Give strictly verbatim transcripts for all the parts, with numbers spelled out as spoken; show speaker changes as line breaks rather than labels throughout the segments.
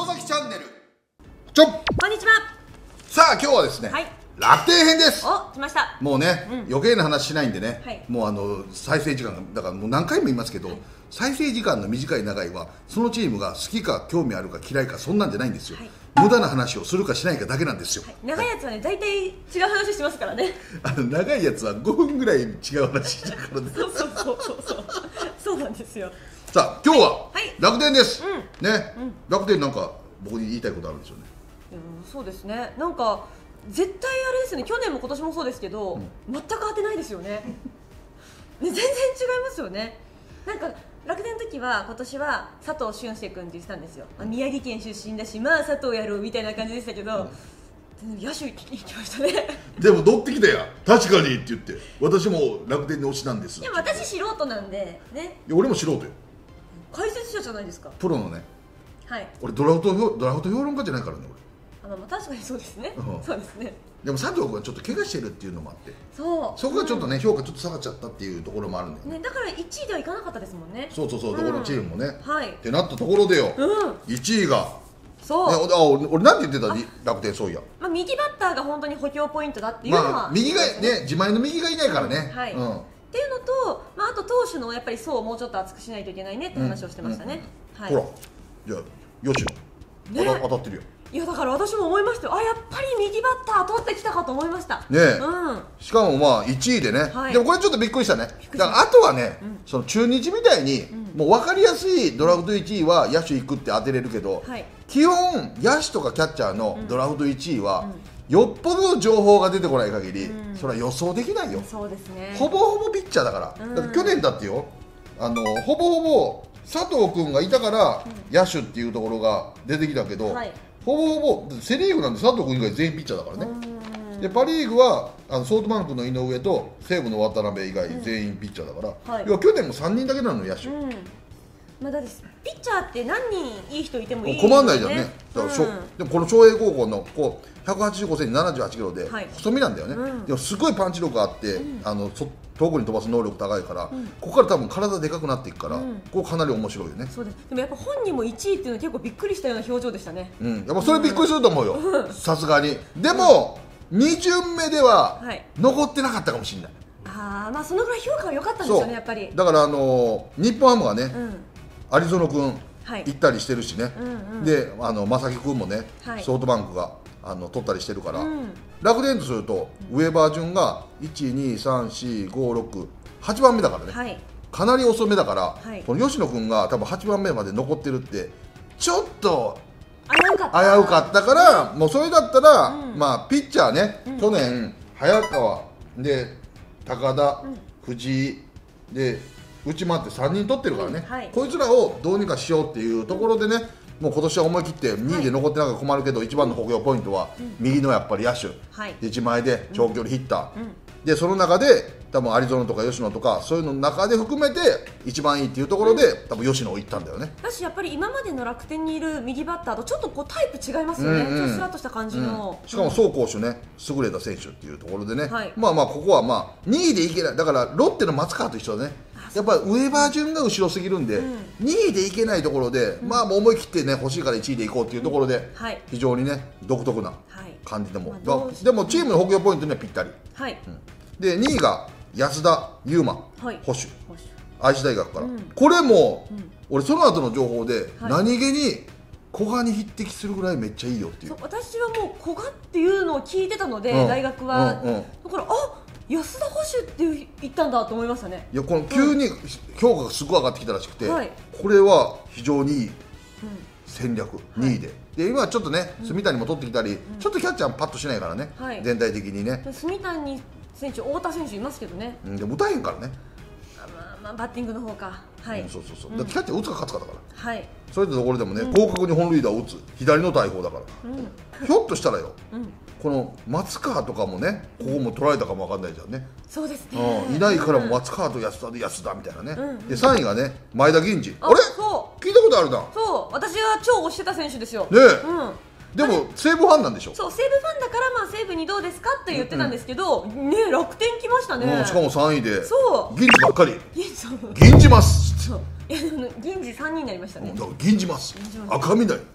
里崎チャンネルちょっ
こんにちは。
さあ今日はですね、
はい、
楽天編です。
お、来ました。
もうね、うん、余計な話しないんでね、
はい、
もうあの再生時間がだからもう何回も言いますけど、はい、再生時間の短い長いはそのチームが好きか興味あるか嫌いかそんなんじゃないんですよ、はい、無駄な話をするかしないかだけなんですよ、はい、
長いやつはね大体違う話してますからね。あ
の長いやつはごふんぐらい違う話だからね。
そうそうそうそうそうそうなんですよ。
さあ今日は楽天です、
はい、
ね、うん、楽天なんか僕に言いたいことあるんですよね。
うん、そうですね。なんか絶対あれですね。去年も今年もそうですけど、うん、全く当てないですよね。ね全然違いますよね。なんか楽天の時は今年は佐藤俊介君って言ってたんですよ。うん、宮城県出身だし、まあ佐藤やろうみたいな感じでしたけど、うん、野手行きましたね。
でも乗ってきたや確かにって言って私も楽天に推しなんです。
でも私素人なんでね。
いや俺も素人よ。
解説者じゃないですか。
プロのね。
はい。
俺ドラフトドラフト評論家じゃないからね俺。
あ、まあ確かにそうですね。うん、そうですね。
でも佐藤君はちょっと怪我してるっていうのもあって、
そう
そこがちょっとね、うん、評価ちょっと下がっちゃったっていうところもあるんだよね。
ね、だからいちいではいかなかったですもんね。
そうそうそう、どこのチームもね、
うん、はい、
ってなったところでよ、うん、いちいが
そう、
ね、あ俺俺なんて言ってた楽天。そういや、
まあ、右バッターが本当に補強ポイントだっていうのは、
まあ、右がね自前の右がいないからね、
うん、はい、うん、っていうのと、まあ、あと投手のやっぱり層をもうちょっと厚くしないといけないねって話をしてましたね、うんうん、はい、ほらじゃあ吉野、ね、当たってるよ。 いやだから私も思いましたよ。あ、やっぱり右バッター取ってきたかと思いましたね、
うん、しかもまあいちいでね、はい、でもこれちょっとびっくりしたね。だからあとはね、うん、その中日みたいに、うん、もう分かりやすいドラフトいちいは野手行くって当てれるけど、はい、基本野手とかキャッチャーのドラフトいちいは、うん、よっぽどの情報が出てこない限り、うん、それは予想できないよ。
そうですね。
ほぼほぼピッチャーだから、うん、だって去年だってよ、あのほぼほぼ佐藤君がいたから野手っていうところが出てきたけど、はい、ほぼほぼセ・リーグなんて佐藤君以外全員ピッチャーだからね。でパ・リーグはあのソフトバンクの井上と西武の渡辺以外全員ピッチャーだから、うん、はい、要は去年もさんにんだけなの野手、うん、まあ、
だってピッチャーって何人いい人いてもいい、ね、
困んないじゃんね。だから、うん、でもこの昌平高校のこうひゃくはちじゅうごセンチななじゅうはちキロで、はい、細身なんだよね、うん、でもすごいパンチ力があって、うん、あのそ遠くに飛ばす能力高いから、うん、ここから多分体でかくなっていくから、うん、ここかなり面白いよね。
そうです。でもやっぱ本人もいちいっていうのは結構びっくりしたような表情でしたね。
うん、やっぱそれびっくりすると思うよ、さすがに。でも、うん、に巡目では残ってなかったかもしれない、
はい、ああ、まあそのぐらい評価は良かったんですよね、やっぱり。
だからあのー、日本ハムがね、うん、有園君行ったりしてるしね、うんうん、であの正木君もね、はい、ソフトバンクがあの取ったりしてるから、うん、楽天とすると、うん、上バー順がいち、に、さん、よん、ご、ろく、はちばんめだからね、はい、かなり遅めだから、はい、この吉野君が多分はちばんめまで残ってるってちょっと
危うかった
危うかったから、もうそれだったら、うん、まあピッチャーね、うん、去年早川で高田、うん、藤井で内回ってさんにん取ってるからね、うん、はい、こいつらをどうにかしようっていうところでね、もう今年は思い切ってにいで残ってなきゃ困るけど、はい、一番の補強ポイントは右のやっぱり野手、はい、で自前で長距離ヒッター、うんうん、でその中で多分有園とか吉野とかそういうのの中で含めて一番いいっていうところで、うん、多分吉野をいったんだよね。
だしやっぱり今までの楽天にいる右バッターとちょっとこうタイプ違いますよね、うんうん、ちょっとスラッとした感じの、うん、
しかも走攻守ね優れた選手っていうところでね、はい、まあまあここはまあにいでいけない、だからロッテの松川と一緒だね。やっぱり上バー順が後ろすぎるんで、うん、にいでいけないところで、うん、まあもう思い切ってね欲しいからいちいでいこうっていうところで、うん、はい、非常にね独特な感じでも、まあ、でもチームの補強ポイントにはぴったり、はい、うん、でにいが安田悠馬、はい、捕手愛知大学から、うん、これも、うん、俺その後の情報で、はい、何気に古賀に匹敵するぐらいめっちゃいいよっていう。
そう、私はもう古賀っていうのを聞いてたので、うん、大学は、うんうん、だからあ安田捕手って言ったんだと思いましたね。
いやこの急に評価がすごい上がってきたらしくて、はい、これは非常にいい戦略、うん、にいで、で今ちょっとね住谷も取ってきたり、うん、ちょっとキャッチャーもパッとしないからね、はい、全体的にね。
住谷選手、太田選手いますけどね、
うん、でも打たへんからね。
あ、まあ、まあバッティングの方か、はい、
うん、そうそうそう、うん、だってキャッチャー打つか勝つかだから、
はい、
そういったところでもね、うん、広角に本塁打を打つ左の大砲だから、うん、ひょっとしたらよ、うん、この松川とかもね、ここも取られたかもわかんないじゃんね。
そうですね、
うん、いないからも松川と安田で安田みたいなね、うん、でさんいがね前田銀次、あれそう聞いたことあるな。
そう、私が超推してた選手ですよね、
うん、でも西武ファンなんでしょ。
そう、西武ファンだからまあ西武にどうですかって言ってたんですけど、うんうん、ね、楽天来ましたね、
うん、しかもさんいで
そう
銀次ばっかり銀次ます。
そう、いやでも銀次さんにんになりましたね。
だから銀次ます赤身だよ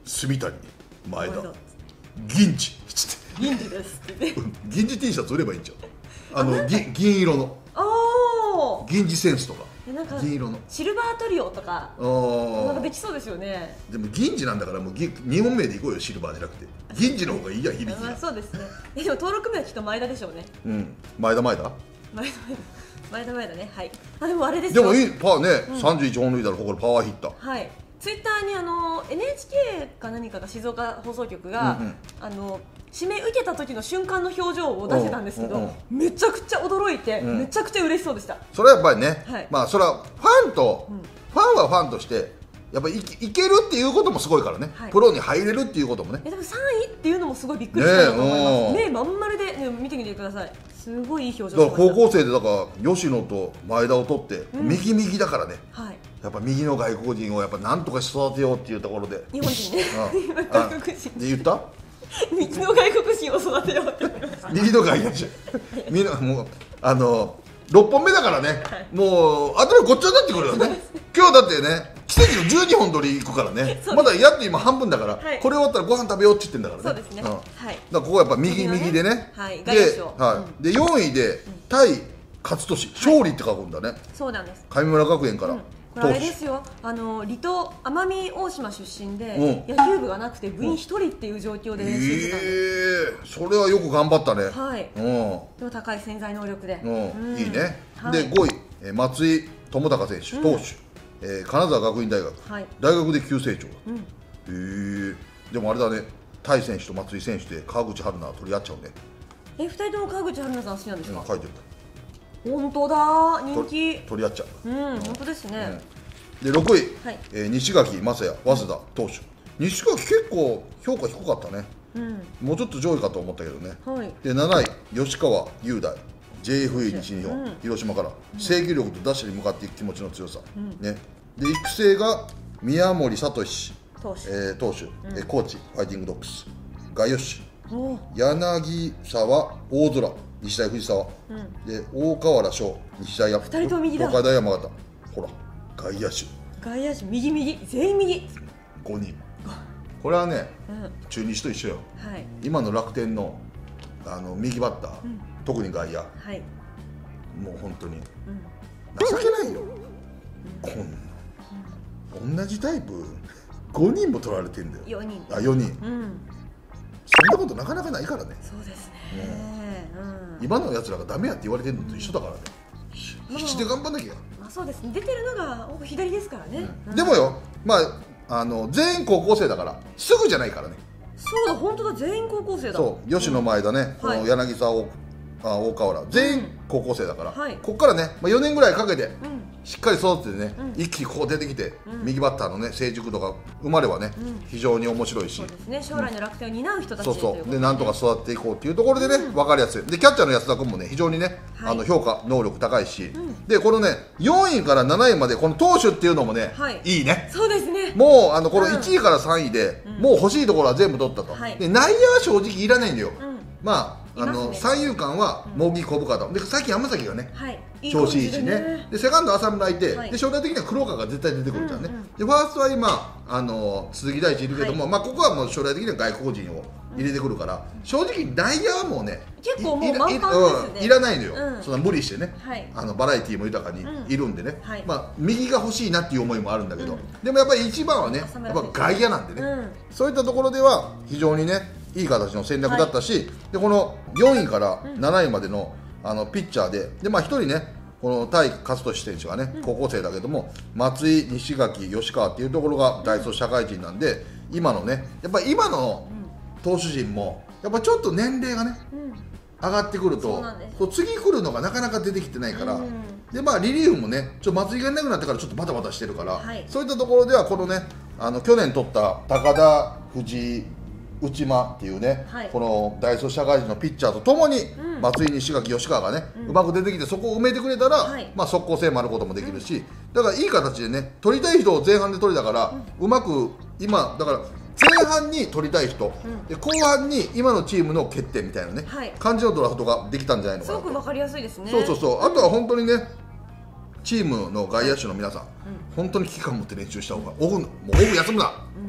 住谷、前田、銀次つって
銀次ですって
銀次 T シャツ売ればいいんちゃう。あの銀銀色の銀次センスとか銀色の
シルバートリオとかなんかできそうですよね。
でも銀次なんだからもう日本名でいこうよ、シルバーじゃなくて銀次の方がいいや、響きが。
そうですね。でも登録名はきっと前田でしょうね。
うん、前田前田
前田前田前田ね。はい。あ、でもあれですよ。
でもいいパーね、さんじゅういちほん塁打のここでパワーヒッター。
はい。ツイッターにあの エヌエイチケー か何かが静岡放送局が、うんうん、あの指名受けた時の瞬間の表情を出してたんですけど、うんうん、めちゃくちゃ驚いて、うん、めちゃくちゃ嬉しそうでした。
それはやっぱりね、はい、まあそれはファンと、うん、ファンはファンとしてやっぱり い, いけるっていうこともすごいからね、はい、プロに入れるっていうこともね。
えでもさんいっていうのもすごいびっくりしたと思います。目まん丸で、ね、見てみてください。すごいいい表情
だから高校生でだから吉野と前田を取って、うん、右右だからね、はい、やっぱ右の外国人をやっぱなんとか育てようっていうところで
日本人ね、うん、外国人
で言った
右の外国人を育てようって
右の外国人みんなもうあのろっぽんめだからね、はい、もう頭ごっちゃになってくるよね今日だってね奇跡のじゅうにほん取り行くからねまだやっと今半分だから、はい、これ終わったらご飯食べようって言ってんだからね。
そうですね、うん、はい、だか
らここはやっぱ右右でね、
はい、
で、はい、でよんいで対勝利、勝利って書くんだね。
そうなんです。
神村学園から、うん、
これあれですよ、あの離島奄美大島出身で、うん、野球部がなくて部員ひとりっていう状況で練習してたんです。
えー、それはよく頑張ったね。
はい、うん、でも高い潜在能力で、
うんうん、いいね、はい、でごい松井智孝選手、投手、うん、えー、金沢学院大学、はい、大学で急成長だ、うん、へえ。でもあれだね、タイ選手と松井選手で川口春奈取り合っちゃうね。
え、ふたりとも川口春奈さん好きなんですか？
うん、書いてる。
本当だ、人気
取り合っちゃう。
うん、本当ですね、
うん、でろくい、はい、えー、西垣正也早稲田投手。西垣結構評価低かったね、うん、もうちょっと上位かと思ったけどね、はい、でなない、吉川雄大 ジェイエフエー 西日本、うん、広島から、うん、制御力とダッシュに向かっていく気持ちの強さ、うん、ね、で育成が宮森聡投手、えー、投手、うん、えー、コーチファイティングドッグス、外野手柳沢大空日大藤沢、うん、で大河原翔日大山
ふたりとも右だ、
東海大山形、ほら外野手
外野手右右全員右
ごにん。これはね、うん、中日と一緒よ、はい、今の楽天のあの右バッター、うん、特に外野、はい、もう本当に、うん、情けないよ、うん、こんな、うん、同じタイプごにんも取られてんだよ。
よにん
あよにん、うん、そんなことなかなかないからね。
そうですね、
うん、今のやつらがダメやって言われてるのと一緒だからね、うん、必死で頑張んなきゃ。
まあそうですね、出てるのが左ですからね、
うんうん、でもよ、まああの全員高校生だからすぐじゃないからね。
そうだ、本当だ、全員高校生だ。
そう吉野前だね、うん、この柳沢、はい、あ大河原全員高校生だから、うん、はい、ここからね、まあ、よねんぐらいかけて、うん、しっかり育ててね、うん、一気にここ出てきて、うん、右バッターのね成熟度が生まればね、うん、非常に面白いし、
そうですね、将来の楽天を担う人たち、
うん、そうそうでなんとか育っていこうっていうところでね、うん、分かりやすい。でキャッチャーの安田君もね非常にね、はい、あの評価能力高いし、うん、でこのねよんいからなないまでこの投手っていうのもね、はい、いいね。
そうですね、
もうあのこのいちいからさんいで、うん、もう欲しいところは全部取ったと、はい、で内野は正直いらないんだよ、うん、まああの三遊間は茂木小深田で最近山崎がね、はい、調子いいしね、でセカンド浅村いて、はい、で将来的には黒川が絶対出てくるじゃんね、うんうん、でファーストは今あの鈴木大地いるけども、はい、まあここはもう将来的には外国人を入れてくるから、うん、正直内野はもうね
結構もう満帆ですね、
いらないのよ、うん、そんな無理してね、はい、あのバラエティーも豊かにいるんでね、うんはい、まあ右が欲しいなっていう思いもあるんだけど、うん、でもやっぱり一番はねやっぱ外野なんでね、うん、そういったところでは非常にねいい形の戦略だったし、はい、でこのよんいからなないまでの、あのピッチャーで、でまあひとりねこの対勝利選手がね、うん、高校生だけども松井、西垣、吉川っていうところが大卒社会人なんで、今のねやっぱり今の投手陣もやっぱちょっと年齢がね、うん、上がってくるとそう次来るのがなかなか出てきてないから、うん、でまあリリーフもねちょっと松井がいなくなってからちょっとバタバタしてるから、はい、そういったところではこのねあの去年取った高田、藤井、内間っていうね、はい、この大卒社会人のピッチャーとともに、うん、松井、西垣、吉川がね、うん、うまく出てきてそこを埋めてくれたら、はい、まあ速攻性もあることもできるし、うん、だからいい形でね取りたい人を前半で取れたから、うん、うまく今だから前半に取りたい人、うん、で後半に今のチームの決定みたいなね、はい、感じのドラフトができたんじゃないのかなと。
すごく分かりやすいですね。
そうそうそう、あとは本当にねチームの外野手の皆さん、うん、本当に危機感を持って練習した方がオフもうオフ休むな、うん、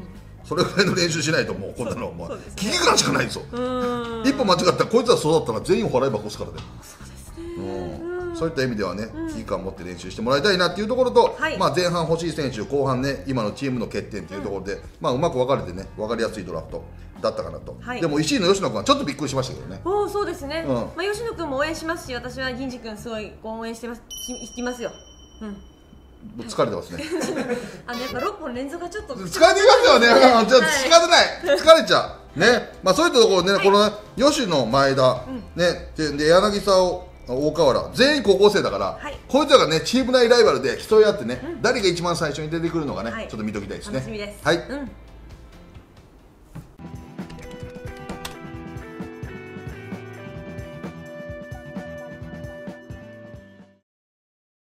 それぐらいの練習しないともうこんなのもう危機感しかないぞ。一歩間違ったらこいつは育ったら全員払い箱押すからね。そういった意味ではね、危機感を持って練習してもらいたいなっていうところと、まあ前半欲しい選手、後半ね今のチームの欠点っていうところで、まあうまく分かれてね分かりやすいドラフトだったかなと。でも石井の吉野君はちょっとびっくりしましたけどね。
おお、そうですね。まあ吉野君も応援しますし、私は銀次君すごい応援してます、いきますよ。うん。
疲れてますね。
あのやっぱろっぽん連続がちょっと疲れて
ますよね。ちょっと仕方ない。疲れちゃう。ね、まあそういったところね、この吉野、前田、ね、で柳沢、大河原、全員高校生だから、こいつらがねチーム内ライバルで競い合ってね、誰が一番最初に出てくるのかね、ちょっと見ときたいですね。
楽しみです。
はい。